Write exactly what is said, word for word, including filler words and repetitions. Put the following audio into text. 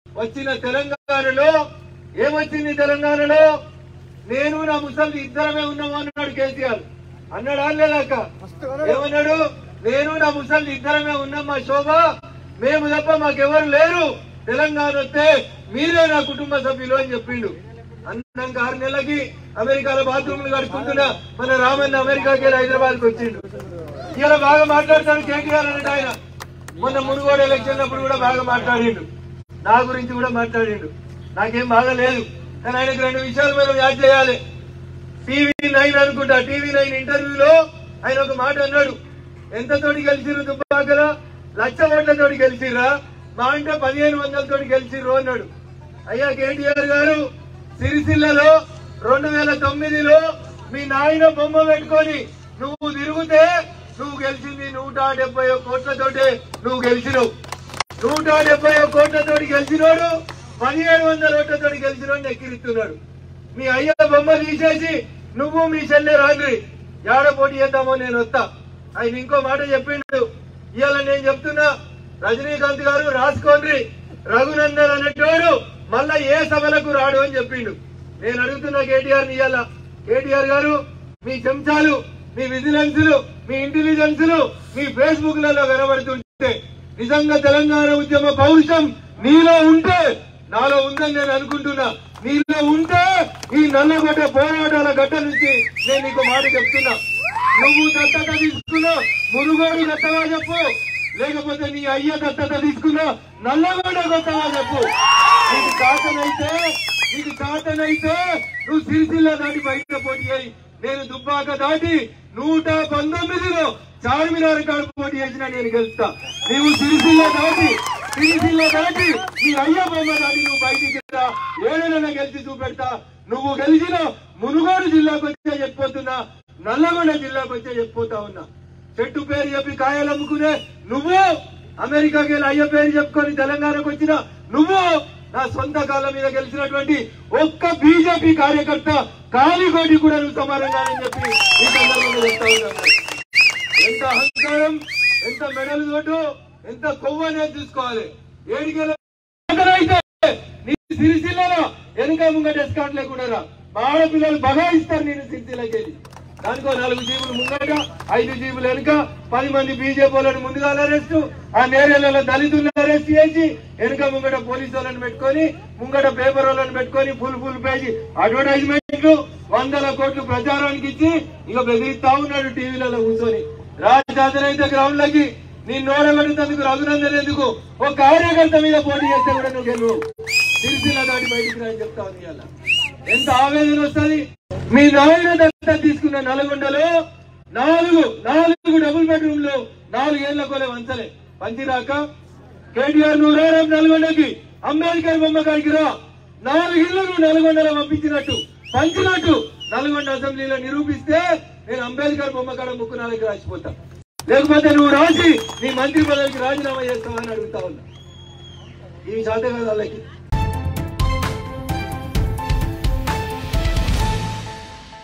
వచ్చిన తెలంగాణలో ఏమొచ్చింది? తెలంగాణలో నేను నా ముసలి ఇద్దరమే ఉన్నాము అన్నాడు కేసీఆర్. అన్నాడు అల్లేదాక ఏమన్నాడు? నేను నా ముసలి ఇద్దరమే ఉన్నాం, మా శోభ మేము తప్ప మాకెవరు లేరు, తెలంగాణ వస్తే మీరే నా కుటుంబ సభ్యులు అని చెప్పిండు. అన్నాక ఆరు నెలలకి అమెరికాలో బాత్రూమ్లు కడుకుంటున్నా మన రామన్న అమెరికాకి వెళ్ళి హైదరాబాద్ కి వచ్చిండు. ఇలా బాగా మాట్లాడతాడు కేటీఆర్ అన్నట్టు. ఆయన మొన్న మునుగోడు ఎలక్షన్ అప్పుడు కూడా బాగా మాట్లాడిండు, నా గురించి కూడా మాట్లాడిండు. నాకేం బాగా లేదు, కానీ ఆయనకు రెండు విషయాలు మనం యాడ్ చేయాలి. టీవీ నైన్ అనుకుంటా, టీవీ నైన్ ఇంటర్వ్యూలో ఆయన ఒక మాట అన్నాడు, ఎంత తోటి గెలిచిర్రు దుబ్బాకల? లక్ష ఓట్లతోటి గెలిచిర్రా? మా అంటే పదిహేను వందలతోటి గెలిచిర్రు అన్నాడు. అయ్యా కేటీఆర్ గారు, సిరిసిల్లలో రెండు వేల తొమ్మిదిలో మీ నాయన బొమ్మ పెట్టుకొని నువ్వు తిరిగితే నువ్వు గెలిచింది నూట డెబ్బై కోట్లతోటి నువ్వు గెలిచినవు. నూట డెబ్బై కోట్లతోటి గెలిచినోడు పదిహేడు వందల ఓట్లతోటి గెలిచినోడు ఎక్కిరిస్తున్నాడు. మీ అయ్య బొమ్మ తీసేసి నువ్వు మీ చెల్లె రాండ్రి, ఏడ పోటీ చేద్దామో నేను వస్తా. ఆయన ఇంకో మాట చెప్పిండు. ఇవాళ నేను చెప్తున్నా, రజనీకాంత్ గారు రాసుకోండి, రఘునందన్ అనేటోడు మళ్ళా ఏ సభలకు రాడు అని చెప్పిండు. నేను అడుగుతున్నా కేటీఆర్ ని, ఇవాళ కేటీఆర్ గారు మీ చెంచాలు, మీ విజిలెన్స్లు, మీ ఇంటెలిజెన్స్లు మీ ఫేస్బుక్ లలో కనబడుతుంటే నిజంగా తెలంగాణ ఉద్యమ పౌరుషం నీలో ఉంటే, నాలో ఉందని నేను అనుకుంటున్నా, నీలో ఉంటే ఈ నల్లగొడ్డ పోరాటాల గడ్డ నుంచి నేను నీకు మాట చెప్తున్నా. నువ్వు దత్తత తీసుకున్నా మునుగోడు గొప్పగా చెప్పు, లేకపోతే నీ అయ్య దత్తత తీసుకున్నా నల్లగొండ గొప్పగా చెప్పు. నీకు చాతనైతే నీకు చాతనైతే నువ్వు సిరిసిల్ల దాటి బయట పోటీ అయ్యి, నేను దుబ్బాక దాటి నూట పంతొమ్మిదిలో చార్మినార్ కాడ పోటీ చేసినా నేను గెలుస్తా. నువ్వు సిరిసిల్ల దాటి సిరిసిల్ల దాటి నీ అయ్య బొమ్మ దాటి నువ్వు బయటికి రా, ఏడైనా గెలిచి చూపెడతా. నువ్వు గెలిచిన మునుగోడు జిల్లాకు వచ్చే చెప్పిపోతున్నా, నల్లగొండ జిల్లాకు వచ్చే చెప్పిపోతా ఉన్నా. చెట్టు పేరు చెప్పి కాయలు అమ్ముకునే నువ్వు, అమెరికాకి వెళ్ళి అయ్య పేరు చెప్పుకొని తెలంగాణకు వచ్చిన నువ్వు, నా సొంత కాళ్ళ మీద గెలిచినటువంటి ఒక్క బీజేపీ కార్యకర్త కాలిగోటి కూడా నువ్వు సమానంగానని చెప్పి ఈ సందర్భంగా చెప్తా ఉన్నాను. ఎంత అహంకారం, ఎంత మెడలు తోటు, ఎంత కొవ్వు అనేది చూసుకోవాలి. ఏడికెళ్ళైతే నీ సిరిసిల్లలో వెనుక ముంగట ఎస్కాట్ లేకుండా మా ఆడపిల్లలు బగాయిస్తారు. నేను సిరిసిల్లకి వెళ్ళి దానికో నాలుగు జీబులు ముంగట, ఐదు జీబులు వెనుక, పది మంది బీజేపీ వాళ్ళని ముందుగా అరెస్టు, ఆ నేరేళ్లలో దళితులను అరెస్ట్ చేసి వెనుక ముంగట పోలీసు వాళ్ళని పెట్టుకొని, ముంగట పేపర్ వాళ్ళని పెట్టుకొని ఫుల్ ఫుల్ పేజీ అడ్వర్టైజ్మెంట్లు, వందల కోట్లు ప్రచారానికి ఇచ్చి ఇక బెదిరిస్తా ఉన్నాడు టీవీలలో కూర్చొని. రాజధాని గ్రౌండ్ లకి నేను నోడగొట్టేందుకు రఘునందన్ ఎందుకు ఒక కార్యకర్త మీద పోటీ చేస్తే కూడా నువ్వు గెలువు. సిరిసిల్ల దాటి బయటికి రాని చెప్తా ఉంది. అలా ఎంత ఆవేదన వస్తుంది. మీ నాయన దత్తత తీసుకున్న నల్గొండలో నాలుగు నాలుగు డబుల్ బెడ్రూమ్ లో నాలుగేళ్ల కొలే వంచలే పంచిరాక కేటీఆర్ నువ్వు రారా నల్గొండకి, అంబేద్కర్ బొమ్మ కాడికి రా, నాలుగు ఇళ్లు నువ్వు నల్గొండలో పంపించినట్టు పంచినట్టు నల్గొండ అసెంబ్లీలో నిరూపిస్తే నేను అంబేద్కర్ బొమ్మ కాడ ముక్కు నాలుగు రాసిపోతా. లేకపోతే నువ్వు రాసి నీ మంత్రి పదవికి రాజీనామా చేస్తావని అడుగుతా ఉన్నా. ఈ శాతం కాదు వాళ్ళకి.